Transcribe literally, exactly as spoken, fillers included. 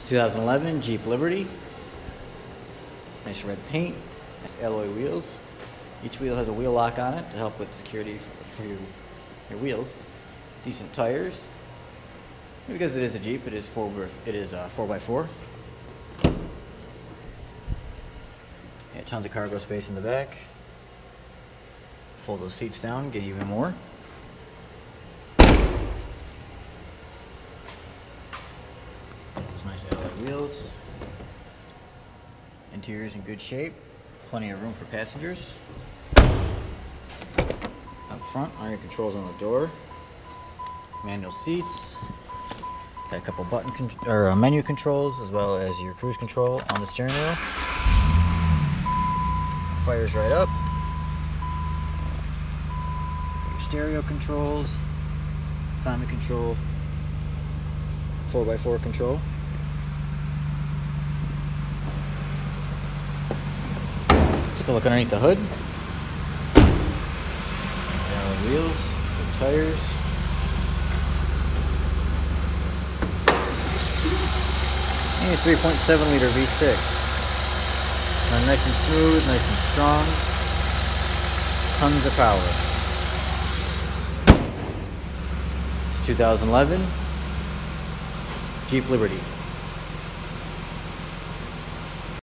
two thousand eleven Jeep Liberty. Nice red paint, nice alloy wheels. Each wheel has a wheel lock on it to help with security for, for your, your wheels. Decent tires. Because it is a Jeep, it is four. It is uh, four by four. Yeah, tons of cargo space in the back. Fold those seats down, get even more. Those nice alloy wheels. Interior's in good shape. Plenty of room for passengers. Up front, iron controls on the door. Manual seats. Got a couple button con or uh, menu controls, as well as your cruise control on the steering wheel. Fires right up. Your stereo controls, climate control, four by four control. Still look underneath the hood. Alloy wheels, good tires. And a three point seven liter V six. Run nice and smooth, nice and strong. Tons of power. It's two thousand eleven Jeep Liberty.